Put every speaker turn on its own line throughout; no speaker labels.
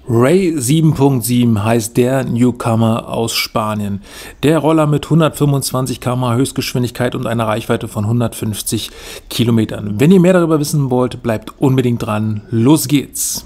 Ray 7.7 heißt der Newcomer aus Spanien. Der Roller mit 125 km/h Höchstgeschwindigkeit und einer Reichweite von 150 Kilometern. Wenn ihr mehr darüber wissen wollt, bleibt unbedingt dran. Los geht's!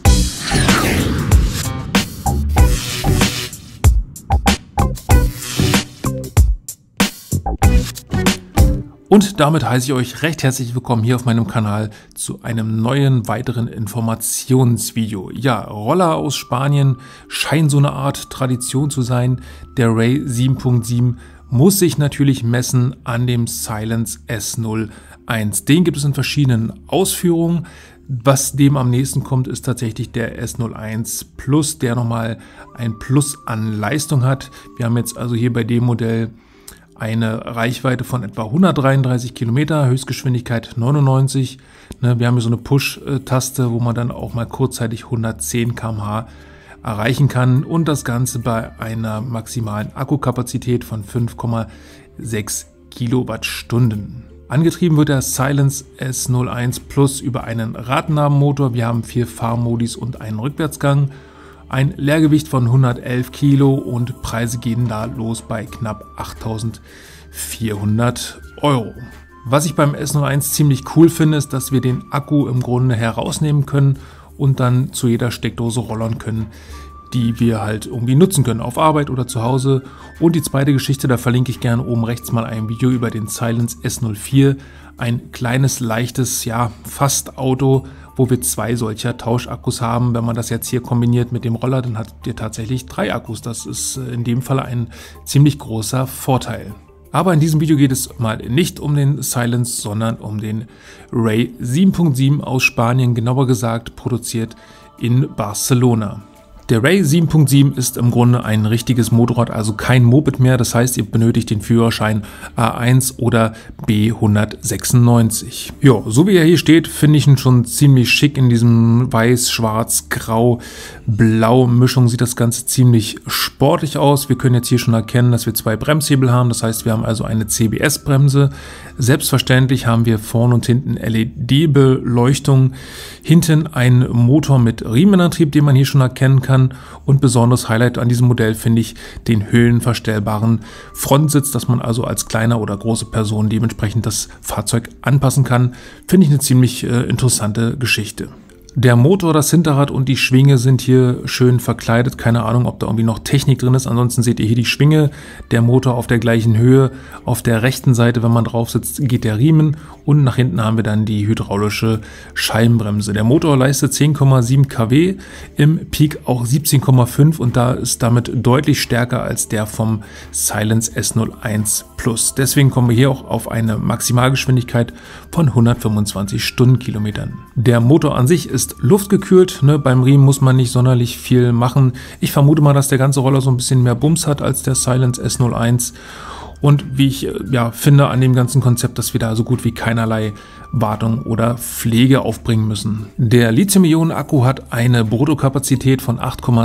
Und damit heiße ich euch recht herzlich willkommen hier auf meinem Kanal zu einem neuen weiteren Informationsvideo. Ja, Roller aus Spanien scheint so eine Art Tradition zu sein. Der Ray 7.7 muss sich natürlich messen an dem Silence S01. Den gibt es in verschiedenen Ausführungen. Was dem am nächsten kommt, ist tatsächlich der S01 Plus, der nochmal ein Plus an Leistung hat. Wir haben jetzt also hier bei dem Modell eine Reichweite von etwa 133 Kilometer, Höchstgeschwindigkeit 99. Wir haben hier so eine Push-Taste, wo man dann auch mal kurzzeitig 110 km/h erreichen kann und das Ganze bei einer maximalen Akkukapazität von 5,6 Kilowattstunden. Angetrieben wird der Silence S01 Plus über einen Radnabenmotor. Wir haben 4 Fahrmodis und einen Rückwärtsgang. Ein Leergewicht von 111 Kilo und Preise gehen da los bei knapp 8.400 €. Was ich beim S01 ziemlich cool finde, ist, dass wir den Akku im Grunde herausnehmen können und dann zu jeder Steckdose rollern können, die wir halt irgendwie nutzen können, auf Arbeit oder zu Hause. Und die zweite Geschichte, da verlinke ich gerne oben rechts mal ein Video über den Silence S04, ein kleines, leichtes, ja, fast Auto, wo wir 2 solcher Tauschakkus haben. Wenn man das jetzt hier kombiniert mit dem Roller, dann habt ihr tatsächlich 3 Akkus. Das ist in dem Fall ein ziemlich großer Vorteil. Aber in diesem Video geht es mal nicht um den Silence, sondern um den Ray 7.7 aus Spanien, genauer gesagt produziert in Barcelona. Der Ray 7.7 ist im Grunde ein richtiges Motorrad, also kein Moped mehr. Das heißt, ihr benötigt den Führerschein A1 oder B196. Ja, so wie er hier steht, finde ich ihn schon ziemlich schick. In diesem weiß, schwarz, grau, blau Mischung sieht das Ganze ziemlich sportlich aus. Wir können jetzt hier schon erkennen, dass wir 2 Bremshebel haben. Das heißt, wir haben also eine CBS-Bremse. Selbstverständlich haben wir vorne und hinten LED-Beleuchtung. Hinten ein Motor mit Riemenantrieb, den man hier schon erkennen kann. Und besonderes Highlight an diesem Modell finde ich den höhenverstellbaren Frontsitz, dass man also als kleine oder große Person dementsprechend das Fahrzeug anpassen kann. Finde ich eine ziemlich interessante Geschichte. Der Motor, das Hinterrad und die Schwinge sind hier schön verkleidet. Keine Ahnung, ob da irgendwie noch Technik drin ist. Ansonsten seht ihr hier die Schwinge, der Motor auf der gleichen Höhe. Auf der rechten Seite, wenn man drauf sitzt, geht der Riemen und nach hinten haben wir dann die hydraulische Scheibenbremse. Der Motor leistet 10,7 kW, im Peak auch 17,5 und da ist damit deutlich stärker als der vom Silence S01 Plus. Deswegen kommen wir hier auch auf eine Maximalgeschwindigkeit von 125 Stundenkilometern. Der Motor an sich ist luftgekühlt, beim Riemen muss man nicht sonderlich viel machen. Ich vermute mal, dass der ganze Roller so ein bisschen mehr Bums hat als der Silence S01. Und wie ich finde an dem ganzen Konzept, dass wir da so gut wie keinerlei Wartung oder Pflege aufbringen müssen. Der Lithium-Ionen-Akku hat eine Bruttokapazität von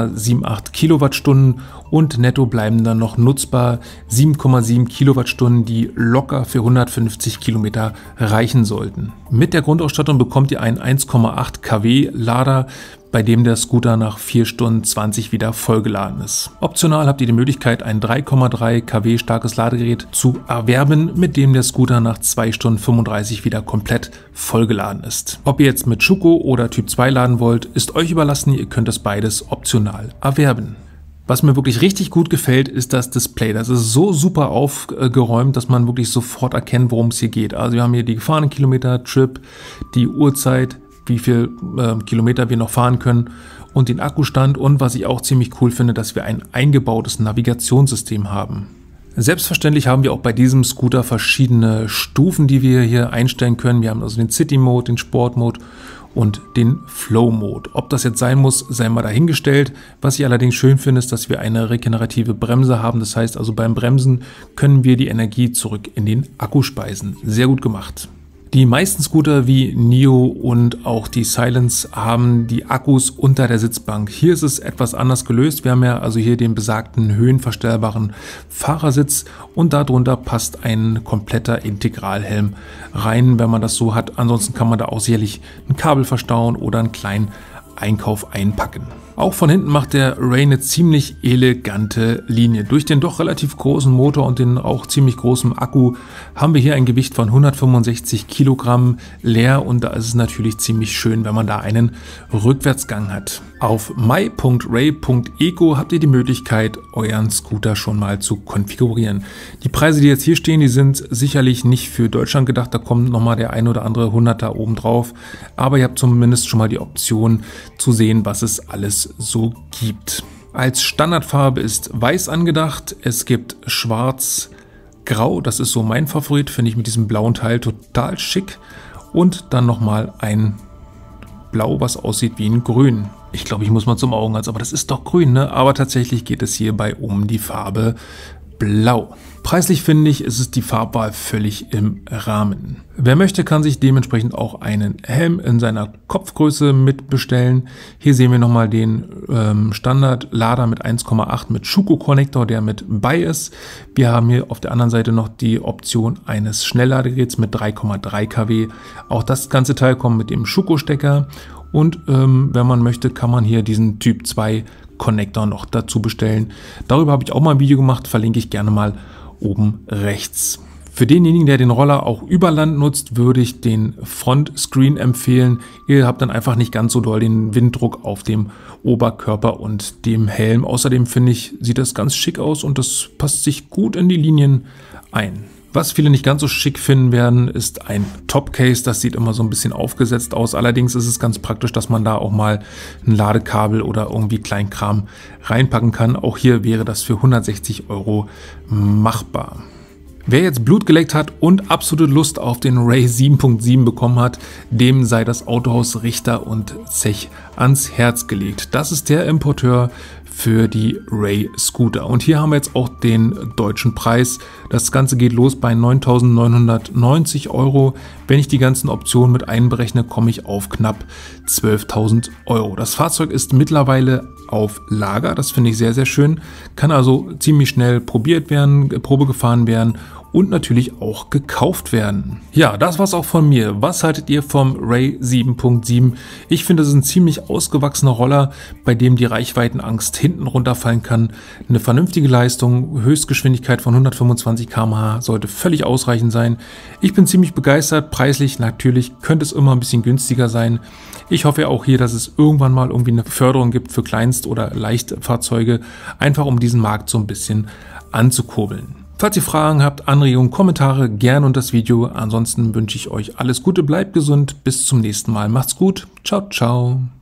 8,78 Kilowattstunden und netto bleiben dann noch nutzbar 7,7 Kilowattstunden, die locker für 150 Kilometer reichen sollten. Mit der Grundausstattung bekommt ihr einen 1,8 kW Lader, bei dem der Scooter nach 4 Stunden 20 wieder vollgeladen ist. Optional habt ihr die Möglichkeit, ein 3,3 kW starkes Ladegerät zu erwerben, mit dem der Scooter nach 2 Stunden 35 wieder komplett vollgeladen ist. Ob ihr jetzt mit Schuko oder Typ 2 laden wollt, ist euch überlassen, ihr könnt das beides optional erwerben. Was mir wirklich richtig gut gefällt, ist das Display. Das ist so super aufgeräumt, dass man wirklich sofort erkennt, worum es hier geht. Also wir haben hier die gefahrenen Kilometer, Trip, die Uhrzeit, wie viel Kilometer wir noch fahren können und den Akkustand und was ich auch ziemlich cool finde, dass wir ein eingebautes Navigationssystem haben. Selbstverständlich haben wir auch bei diesem Scooter verschiedene Stufen, die wir hier einstellen können. Wir haben also den City-Mode, den Sport-Mode und den Flow-Mode. Ob das jetzt sein muss, sei mal dahingestellt. Was ich allerdings schön finde, ist, dass wir eine regenerative Bremse haben. Das heißt also beim Bremsen können wir die Energie zurück in den Akku speisen. Sehr gut gemacht. Die meisten Scooter wie Nio und auch die Silence haben die Akkus unter der Sitzbank. Hier ist es etwas anders gelöst. Wir haben ja also hier den besagten höhenverstellbaren Fahrersitz und darunter passt ein kompletter Integralhelm rein, wenn man das so hat. Ansonsten kann man da auch sicherlich ein Kabel verstauen oder einen kleinen Einkauf einpacken. Auch von hinten macht der Ray eine ziemlich elegante Linie. Durch den doch relativ großen Motor und den auch ziemlich großen Akku haben wir hier ein Gewicht von 165 Kilogramm leer und da ist es natürlich ziemlich schön, wenn man da einen Rückwärtsgang hat. Auf my.ray.eco habt ihr die Möglichkeit, euren Scooter schon mal zu konfigurieren. Die Preise, die jetzt hier stehen, die sind sicherlich nicht für Deutschland gedacht, da kommt nochmal der ein oder andere Hunderter oben drauf, aber ihr habt zumindest schon mal die Option zu sehen, was es alles so gibt. Als Standardfarbe ist Weiß angedacht, es gibt Schwarz, Grau, das ist so mein Favorit, finde ich mit diesem blauen Teil total schick und dann nochmal ein Blau, was aussieht wie ein Grün. Ich glaube, ich muss mal zum Augenarzt, aber das ist doch grün, ne? Aber tatsächlich geht es hierbei um die Farbe Blau. Preislich finde ich, ist es die Farbwahl völlig im Rahmen. Wer möchte, kann sich dementsprechend auch einen Helm in seiner Kopfgröße mitbestellen. Hier sehen wir nochmal den Standard-Lader mit 1,8 mit Schuko-Konnektor, der mit bei ist. Wir haben hier auf der anderen Seite noch die Option eines Schnellladegeräts mit 3,3 kW. Auch das ganze Teil kommt mit dem Schuko-Stecker. Und wenn man möchte, kann man hier diesen Typ 2 Konnektor noch dazu bestellen. Darüber habe ich auch mal ein Video gemacht, verlinke ich gerne mal oben rechts. Für denjenigen, der den Roller auch über Land nutzt, würde ich den Frontscreen empfehlen. Ihr habt dann einfach nicht ganz so doll den Winddruck auf dem Oberkörper und dem Helm. Außerdem finde ich, sieht das ganz schick aus und das passt sich gut in die Linien ein. Was viele nicht ganz so schick finden werden, ist ein Topcase. Das sieht immer so ein bisschen aufgesetzt aus. Allerdings ist es ganz praktisch, dass man da auch mal ein Ladekabel oder irgendwie Kleinkram reinpacken kann. Auch hier wäre das für 160 € machbar. Wer jetzt Blut geleckt hat und absolute Lust auf den Ray 7.7 bekommen hat, dem sei das Autohaus Richter und Zech ans Herz gelegt. Das ist der Importeur für die Ray Scooter. Und hier haben wir jetzt auch den deutschen Preis. Das Ganze geht los bei 9.990 €. Wenn ich die ganzen Optionen mit einberechne, komme ich auf knapp 12.000 €. Das Fahrzeug ist mittlerweile auf Lager. Das finde ich sehr, sehr schön. Kann also ziemlich schnell probiert werden, Probe gefahren werden und natürlich auch gekauft werden. Ja, das war's auch von mir. Was haltet ihr vom Ray 7.7? Ich finde, es ist ein ziemlich ausgewachsener Roller, bei dem die Reichweitenangst hinten runterfallen kann. Eine vernünftige Leistung, Höchstgeschwindigkeit von 125 km/h sollte völlig ausreichend sein. Ich bin ziemlich begeistert. Preislich natürlich könnte es immer ein bisschen günstiger sein. Ich hoffe auch hier, dass es irgendwann mal irgendwie eine Förderung gibt für Kleinst- oder Leichtfahrzeuge, einfach um diesen Markt so ein bisschen anzukurbeln. Falls ihr Fragen habt, Anregungen, Kommentare, gerne unter das Video. Ansonsten wünsche ich euch alles Gute, bleibt gesund, bis zum nächsten Mal. Macht's gut, ciao, ciao.